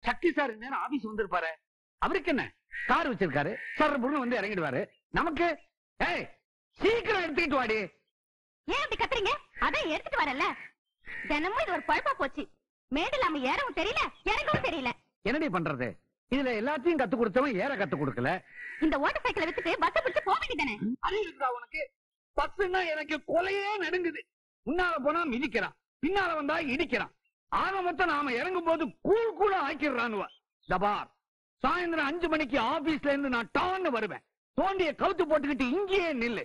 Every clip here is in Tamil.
சக்தி சார் நேரம் ஆபீஸ் வந்திருப்பாரு. அவருக்கு என்ன கார் வச்சிருக்காரு, சார் பொண்ணு வந்து இறங்கிடுவாரு. நமக்கு ஏய் சீக்கிரம் எடுத்துக்கிட்டு வாடி. ஏன் அப்படி கத்துறீங்க? அதான் எடுத்துட்டு வரல. தினமும் இது ஒரு பழப்பா போச்சு. மேடல நம்ம ஏறவும் தெரியல, இறங்கவும் தெரியல. என்னடி பண்றது? இதுல எல்லாத்தையும் கத்து கொடுத்தவன் ஏற கத்து கொடுக்கல. இந்த ஓட்டர் சைக்கிளை வித்துட்டு பஸ் பிடிச்சு போக வேண்டியதானே? அறிவு இருக்கா உனக்கு? பஸ்னா எனக்கு கொலையே நடுங்குது. முன்னால போனா மிதிக்கிறான், பின்னால வந்தா இடிக்கிறான். ஆக மொத்தம் நாம இறங்கும் போது கூழ் கூட ஆக்கிடுறானுவ. தபார் சாயந்தரம் 5 மணிக்கு ஆபீஸ்ல இருந்து நான் டான்னு வருவேன். தோண்டிய கவுத்து போட்டுக்கிட்டு இங்கேயே நில்லு.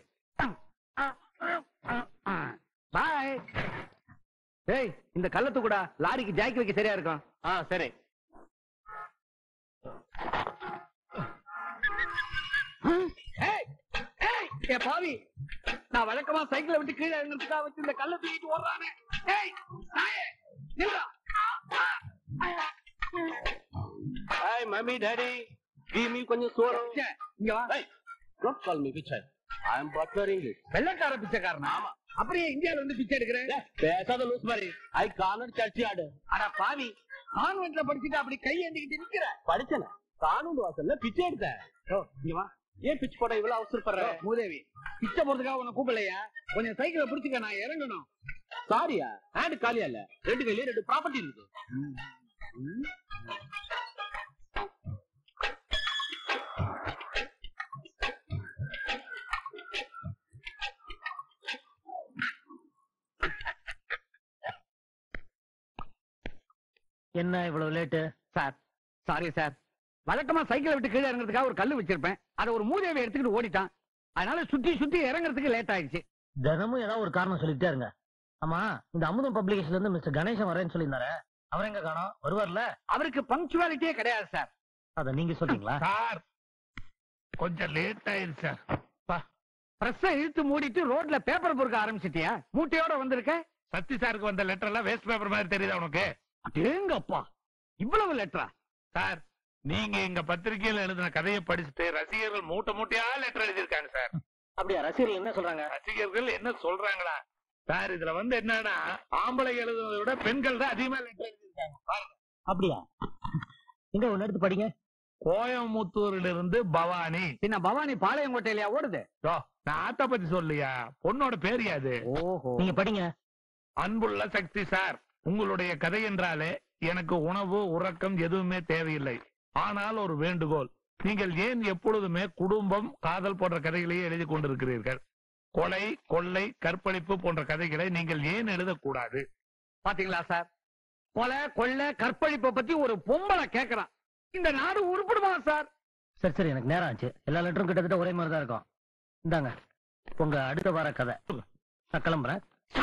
பாய். ஏய் இந்த கள்ளத்து கூட லாரிக்கு ஜாக்கி வைக்க சரியா இருக்கும். சரி. பாவி, நான் வழக்கமா சைக்கிளை விட்டு கீழே இறங்குறதுக்காக வச்சு இந்த கல்ல தூக்கிட்டு ஓடுறானே. Hi, mommy, daddy. Give me கொஞ்சம் சோறு. இங்க வா. Hey, don't call me பிச்சை. I am butler English. வெள்ளக்கார பிச்சைக்காரனா? ஆமா. அப்படியே இந்தியால வந்து பிச்சை எடுக்கிறேன். பேசாத லூஸ் மாதிரி. I can't church ஆடு. அட பாவி, கான்வென்ட்ல படிச்சிட்டு அப்படி கை ஏந்திக்கிட்டு நிக்கிற. படிச்சேனா? கானூன் வாசல்ல பிச்சை எடுத்தேன். இங்க வா. ஏன் பிச்சை போட இவ்வளவு அவசரப்படுற? மூதேவி, பிச்சை போறதுக்காக உன்னை கூப்பிடலையா? கொஞ்சம் சைக்கிளை பிடிச்சுக்க, நான் இறங்கணும். சாரியா, ஹேண்ட் காலியா இல்ல. 2 கையில 2 ப்ராப்பர்ட்டி இருக்கு. என்ன இவ்வளவு லேட்டு? சார் சாரி சார், வழக்கமா சைக்கிளை விட்டு கீழே இறங்குறதுக்காக ஒரு கல்லு வச்சிருப்பேன். அதை ஒரு மூதேவி எடுத்துக்கிட்டு ஓடிட்டான். அதனால சுத்தி சுத்தி இறங்குறதுக்கு லேட் ஆயிடுச்சு. தினமும் ஏதாவது ஒரு காரணம் சொல்லிட்டே இருங்க. ஆமா, இந்த அமுதம் பப்ளிகேஷன்ல இருந்து மிஸ்டர் கணேசன் வரேன்னு சொல்லியிருந்தாரு. அவர் எங்க காணோம்? வருவார்ல? அவருக்கு பங்க்சுவாலிட்டியே கிடையாது சார். அத நீங்க சொல்றீங்களா? சார் கொஞ்சம் லேட் ஆயிருச்சு சார். பிரஸ் இழுத்து மூடிட்டு ரோட்ல பேப்பர் பொறுக்க ஆரம்பிச்சிட்டியா? மூட்டையோட வந்திருக்க. சக்தி சாருக்கு வந்த லெட்டர் எல்லாம் வேஸ்ட் பேப்பர் மாதிரி தெரியுதா உனக்கு? அடேங்கப்பா, இவ்வளவு லெட்டரா? சார் நீங்க எங்க பத்திரிகையில எழுதின கதையை படிச்சுட்டு ரசிகர்கள் மூட்டை மூட்டையா லெட்டர் எழுதியிருக்காங்க சார். அப்படியா? ரசிகர்கள் என்ன சொல்றாங்க? ரசிகர்கள் என்ன சொல்றாங்களா சார்? இதுல வந்து என்னன்னா, ஆம்பளை எழுதுவதை விட பெண்கள் தான் அதிகமா லெட்டர் எழுதியிருக்காங்க. அப்படியா? எங்க ஒன்னு எடுத்து படிங்க. கோயம்புத்தூர்ல இருந்து பவானி. பின்ன பவானி பாளையங்கோட்டையிலயா ஓடுது? நான் ஆத்தா பத்தி சொல்லியா, பொண்ணோட பேர் யாது. ஓஹோ, நீங்க படிங்க. அன்புள்ள சக்தி சார், உங்களுடைய கதை என்றாலே எனக்கு உணவு உறக்கம் எதுவுமே தேவையில்லை. ஆனால் ஒரு வேண்டுகோள், நீங்கள் ஏன் எப்பொழுதுமே குடும்பம் காதல் போன்ற கதைகளையே எழுதி கொண்டிருக்கிறீர்கள்? கொலை கொள்ளை கற்பழிப்பு போன்ற கதைகளை நீங்கள் ஏன் எழுதக்கூடாது? பாத்தீங்களா சார், கொலை கொள்ளை கற்பழிப்பை பத்தி ஒரு பொம்பளை கேக்குறான். இந்த நாடு உருப்படுமா சார்? சரி சரி, எனக்கு நேரம் ஆச்சு. எல்லா லெட்டரும் கிட்டத்தட்ட ஒரே மாதிரி தான் இருக்கும். இந்தாங்க உங்க அடுத்த வார கதை. நான் கிளம்புறேன்.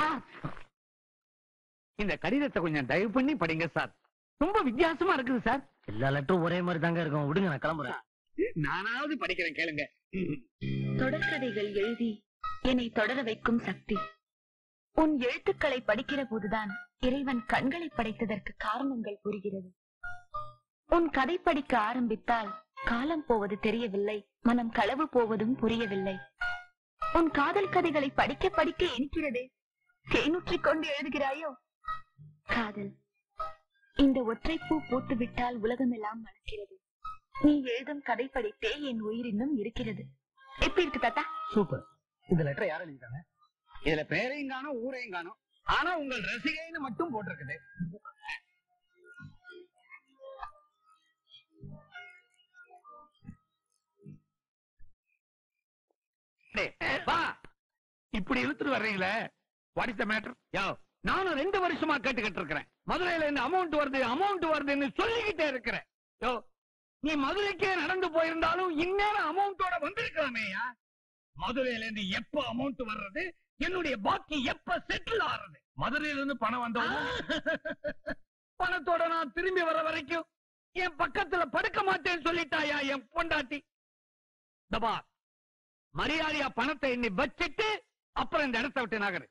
இந்த கடிதத்தை கொஞ்சம் தயவு பண்ணி படிங்க சார். ரொம்ப வித்தியாசமா இருக்குது சார். எல்லா லெட்டரும் ஒரே மாதிரி தாங்க இருக்கும். விடுங்க, நான் கிளம்புறேன். நானாவது படிக்கிறேன், கேளுங்க. தொடர்கதைகள் எழுதி என்னை தொடர வைக்கும் சக்தி, உன் எழுத்துக்களை படிக்கிற போதுதான் இறைவன் கண்களை படைத்ததற்கு காரணங்கள் புரிகிறது. உன் கதை படிக்க ஆரம்பித்தால் காலம் போவது தெரியவில்லை, மனம் களவு போவதும் புரியவில்லை. உன் காதல் கதைகளை படிக்க படிக்க இனிக்கிறது. தேனூற்றிக் கொண்டு எழுதுகிறாயோ? காதல் இந்த ஒற்றை பூ பூத்து விட்டால் உலகமெல்லாம் மணக்கிறது. நீ எழுதும் கதை படித்தே என் உயிர் இன்னும் இருக்கிறது. எப்படி இருக்கு தாத்தா? சூப்பர். இந்த லெட்டர் யார் எழுதிட்டாங்க? இதுல பேரையும் காணும் ஊரையும் காணும். ஆனா உங்கள் ரசிகைன்னு மட்டும் போட்டிருக்குது. இப்படி இழுத்துட்டு வர்றீங்களே, வாட் இஸ் தி மேட்டர்? நானும் 2 வருஷமா கேட்டுக்கிட்டு இருக்கிறேன். மதுரையில இருந்து அமௌண்ட் வருதுன்னு சொல்லிக்கிட்டே இருக்கிறேன். நீ மதுரைக்கே நடந்து போயிருந்தாலும் இந்நேரம் அமௌண்டோட வந்திருக்கலாமேயா. மதுரையில இருந்து எப்ப அமௌண்ட் வர்றது, என்னுடைய பாக்கி எப்ப செட்டில் ஆறது? மதுரையில இருந்து பணம் வந்தோம். பணத்தோட நான் திரும்பி வர வரைக்கும் என் பக்கத்துல படுக்க மாட்டேன்னு சொல்லிட்டாயா என் பொண்டாட்டி. தபா, மரியாதையா பணத்தை எண்ணி வச்சிட்டு அப்புறம் இந்த இடத்தை விட்டு நகரு.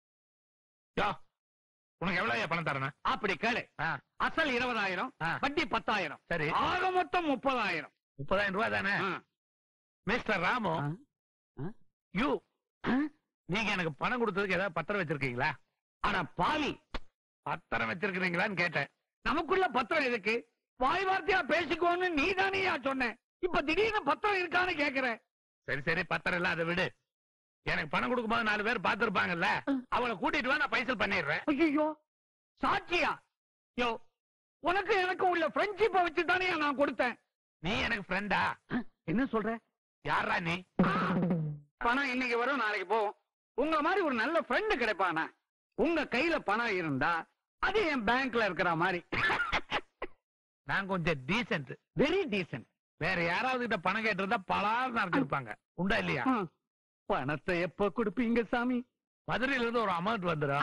உனக்கு எவ்வளவு பணம் தரணும்? அப்படி கேளு. அசல் 20,000, வட்டி 10,000. சரி, ஆக மொத்தம் 30,000. 30,000 ரூபாய் தானே? மிஸ்டர் ராமு, யூ நீங்க எனக்கு பணம் கொடுத்ததுக்கு ஏதாவது பத்திரம் வச்சிருக்கீங்களா? ஆனா பாவி, பத்திரம் வச்சிருக்கீங்களான்னு கேட்டேன். நமக்குள்ள பத்திரம் எதுக்கு? வாய் வார்த்தையா பேசிக்கோன்னு நீ தானேயா சொன்ன. இப்ப திடீர்னு பத்திரம் இருக்கான்னு கேக்குற. சரி சரி பத்திரம் இல்ல அதை விடு. எனக்கு பணம் கொடுக்கும்போது 4 பேர் பாத்துருப்பாங்கல்ல, அவளை கூட்டிட்டு வா, நான் பைசல் பண்ணிடுறேன். ஐயோ சாட்சியா? யோ உனக்கு எனக்கு உள்ள ஃப்ரெண்ட்ஷிப்பை வச்சு தானே நான் கொடுத்தேன். நீ எனக்கு ஃப்ரெண்டா? என்ன சொல்ற? யாரா நீ? பணம் இன்னைக்கு வரும் நாளைக்கு போகும். உங்க மாதிரி ஒரு நல்ல ஃப்ரெண்டு கிடைப்பானா? உங்க கையில பணம் இருந்தா அது என் பேங்க்ல இருக்கிற மாதிரி. நான் கொஞ்சம் டீசென்ட், வெரி டீசென்ட். வேற யாராவது கிட்ட பணம் கேட்டிருந்தா பலார் நடத்திருப்பாங்க. உண்டா இல்லையா? பணத்தை எப்ப கொடுப்பீங்க சாமி? மதுரையில இருந்து ஒரு அமௌண்ட் வந்துடும்.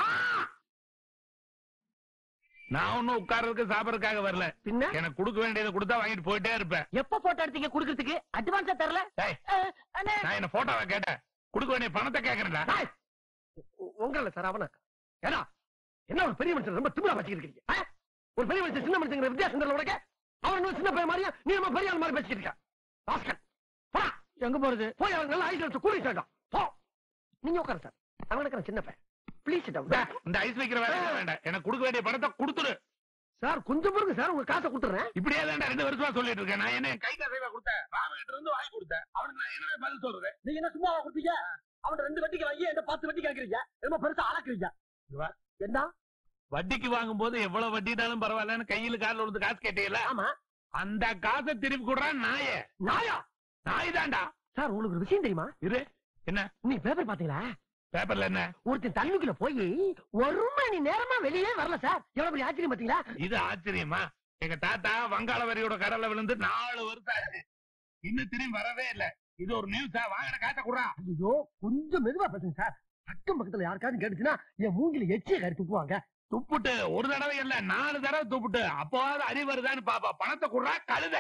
நான் ஒன்னும் உட்கார்றதுக்கு சாப்பிடறதுக்காக வரல. பின்ன எனக்கு கொடுக்க வேண்டியதை கொடுத்தா வாங்கிட்டு போயிட்டே இருப்பேன். எப்ப போட்டோ எடுத்தீங்க குடுக்கறதுக்கு? அட்வான்ஸா தரல? டேய், நான் என்ன போட்டோவை கேட்டேன், கொடுக்க வேண்டிய பணத்தை கேக்குறேன்டா. உங்கள சார் அவன ஏடா என்ன ஒரு பெரிய மனுஷன் ரொம்ப திமிரா வச்சிருக்கீங்க. ஒரு பெரிய மனுஷன் சின்ன மனுஷங்கிற வித்தியாசம் தெரியல உனக்கு. அவன் சின்ன பையன் மாதிரியா நீ நம்ம பெரிய ஆள் மாதிரி பேசிட்டு இருக்க. பாஸ்கர் போடா. எங்க போறது? போய் அவன் நல்லா ஐஸ் வச்சு கூலி சேர்ந்தோம். போ நீங்க உட்காரு சார். அவனுக்கு சின்ன பையன் ப்ளீஸ் இந்த ஐஸ் வைக்கிற வேலை வேண்டாம். எனக்கு கொடுக்க வேண்டிய பணத்தை கொடுத்துரு சார். கொஞ்சம் பொறுங்க சார், உங்க காசை கொடுத்துறேன். இப்படியே தான் 2 வருஷமா சொல்லிட்டு இருக்கேன். நான் என்ன கை காசைவா கொடுத்தேன்? ராமகிட்ட இருந்து வாங்கி கொடுத்தேன். அவனுக்கு நான் என்ன பதில் சொல்றேன்? நீங்க என்ன சும்மாவா கொடுத்தீங்க? அவன் 2 வட்டிக்கு வாங்கி என்ன 10 வட்டி கேக்குறீங்க. என்ன பெருசா அளக்குறீங்க? என்ன வட்டிக்கு வாங்கும் போது எவ்வளவு வட்டினாலும் பரவாயில்லன்னு கையில காலில் விழுந்து காசு கேட்டீங்கல்ல, ஆமா அந்த காசை திருப்பி கொடுறான் நாயே. நாயா? நாய் தான்டா. சார் உங்களுக்கு ஒரு விஷயம் தெரியுமா? இரு. என்ன நீ பேப்பர் பாத்தீங்களா? பேப்பர்ல என்ன? ஒருத்தன் தண்ணிக்குள்ள போய் 1 மணி நேரமா வெளியே வரல சார். எவ்வளவு பெரிய ஆச்சரியம் பாத்தீங்களா? இது ஆச்சரியமா? எங்க தாத்தா வங்காள வரியோட கடல்ல விழுந்து 4 வருஷம் ஆச்சு, இன்னும் திரும்பி வரவே இல்ல. இது ஒரு நியூஸா? வாங்கின காசை குடுறா. ஐயோ கொஞ்சம் மெதுவா பேசுங்க சார். அக்கம் பக்கத்துல யாருக்காவது கேட்டுச்சுன்னா என் மூங்கில எச்சிய கறி துப்புவாங்க. துப்புட்டு ஒரு தடவை இல்ல 4 தடவை துப்புட்டு அப்போவாது அறிவு வருதான்னு பாப்பா. பணத்தை குடுறா கழுத.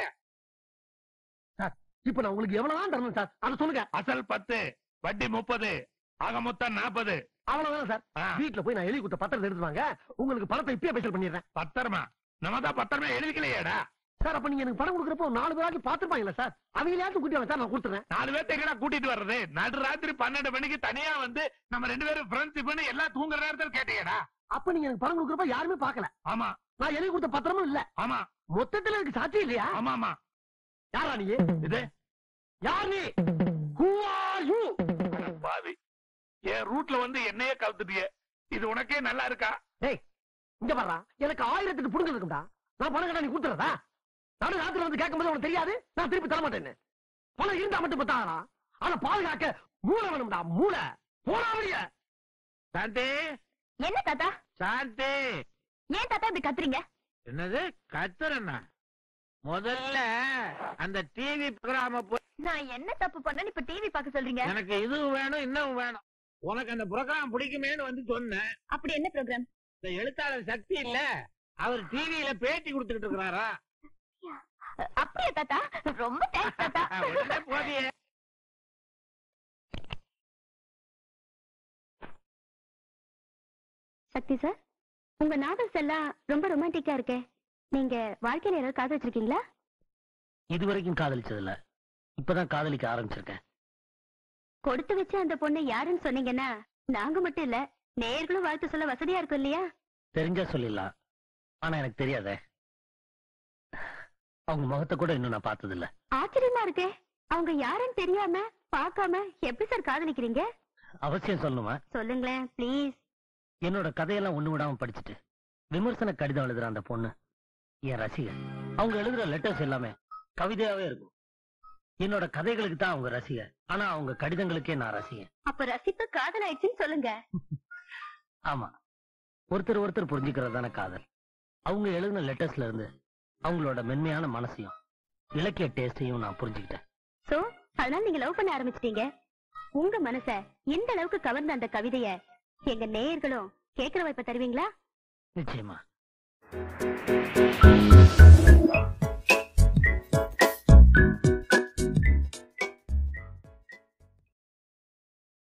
சார் இப்ப நான் உங்களுக்கு எவ்வளவுதான் தரணும் சார் அதை சொல்லுங்க. அசல் 10, வட்டி 30, ஆக மொத்தம் 40. அவ்வளவுதான் சார். வீட்டுல போய் நான் எழுதி கொடுத்த பத்திரத்தை எடுத்துவாங்க. உங்களுக்கு பணத்தை இப்பயே பேசல் பண்ணிடுறேன். பத்திரமா? நம்ம தான் பத்திரமா எழுதிக்கலையேடா. சார் அப்ப நீங்க எனக்கு பணம் கொடுக்குறப்போ 4 பேராச்சும் பாத்துருப்பாங்களா சார்? அவங்களையாச்சும் கூட்டி வாங்க சார், நான் கொடுத்துறேன். 4 பேர்த்த எங்கடா கூட்டிட்டு வர்றது? நடுராத்திரி 12 மணிக்கு தனியா வந்து நம்ம 2 பேரும் ஃப்ரெண்ட்ஷிப் பண்ணி எல்லாம் தூங்குற நேரத்தில் கேட்டீங்கடா. அப்ப நீங்க எனக்கு பணம் கொடுக்குறப்ப யாருமே பாக்கல. ஆமா. நான் எழுதி கொடுத்த பத்திரமும் இல்ல. ஆமா. மொத்தத்துல எனக்கு சாட்சி இல்லையா? ஆமா ஆமா. யாரா நீ? இது யார் நீ? Who are you? பாவி, என் ரூட்ல வந்து என்னையே கவுத்துட்டியே. இது உனக்கே நல்லா இருக்கா? டேய் இங்க பாருடா, எனக்கு 1000 புடுங்க இருக்கும்டா. நான் பணம் கேட்டா நீ கொடுத்துறதா? நடு ராத்திரி வந்து கேட்கும்போது உனக்கு தெரியாது நான் திருப்பி தர மாட்டேன்னு. பணம் இருந்தா மட்டும் பத்தாதா? ஆனா பாதுகாக்க மூளை வேணும்டா, மூளை. போடா வெளிய. சாந்தி. என்ன தாத்தா? சாந்தி. ஏன் தாத்தா இப்படி கத்துறீங்க? என்னது கத்துறேன்னா? முதல்ல அந்த டிவி ப்ரோகிராம நான் என்ன தப்பு பண்ணேன்னு இப்ப டிவி பார்க்க சொல்றீங்க? எனக்கு இதுவும் வேணும் இன்னும் வேணும். உனக்கு அந்த ப்ரோகிராம் பிடிக்குமேன்னு வந்து சொன்னேன். அப்படி என்ன ப்ரோகிராம்? இந்த எழுத்தாளர் சக்தி இல்ல, அவர் டிவியில பேட்டி கொடுத்துக்கிட்டு இருக்கிறாரா? அப்படியா தாத்தா? ரொம்ப தேங்க்ஸ் தாத்தா. உடனே போதியே. சக்தி சார், உங்க நாவல்ஸ் எல்லாம் ரொம்ப ரொமான்டிக்கா இருக்கே. நீங்க வாழ்க்கையில ஏதாவது காதல் வச்சிருக்கீங்களா? இதுவரைக்கும் காதலிச்சதில்ல, இப்பதான் காதலிக்க ஆரம்பிச்சிருக்கேன். கொடுத்து வச்சு அந்த பொண்ணு யாருன்னு சொன்னீங்கன்னா நாங்க மட்டும் இல்ல நேயர்களும் வாழ்த்து சொல்ல வசதியா இருக்கும் இல்லையா? தெரிஞ்சா சொல்லிடலாம், ஆனா எனக்கு தெரியாதே. அவங்க முகத்தை கூட இன்னும் நான் பார்த்தது இல்ல. ஆச்சரியமா இருக்கே, அவங்க யாருன்னு தெரியாம பார்க்காம எப்படி சார் காதலிக்கிறீங்க? அவசியம் சொல்லணுமா? சொல்லுங்களேன் ப்ளீஸ். என்னோட கதையெல்லாம் ஒண்ணு விடாம படிச்சுட்டு விமர்சன கடிதம் எழுதுற அந்த பொண்ணு என் ரசிகர். அவங்க எழுதுற லெட்டர்ஸ் எல்லாமே கவிதையாவே இருக்கும். என்னோட கதைகளுக்கு தான் அவங்க ரசிகர், ஆனா அவங்க கடிதங்களுக்கே நான் ரசிகன். அப்ப ரசிப்பு காதல் ஆயிடுச்சுன்னு சொல்லுங்க. ஆமா, ஒருத்தர் புரிஞ்சுக்கிறது தானே காதல். அவங்க எழுதின லெட்டர்ஸ்ல இருந்து அவங்களோட மென்மையான மனசையும் இலக்கிய டேஸ்டையும் நான் புரிஞ்சுக்கிட்டேன். சோ அதனால நீங்க லவ் பண்ண ஆரம்பிச்சிட்டீங்க. உங்க மனச எந்த அளவுக்கு கவர்ந்த அந்த கவிதைய எங்க நேயர்களும் கேட்கிற வாய்ப்பை தருவீங்களா? நிச்சயமா.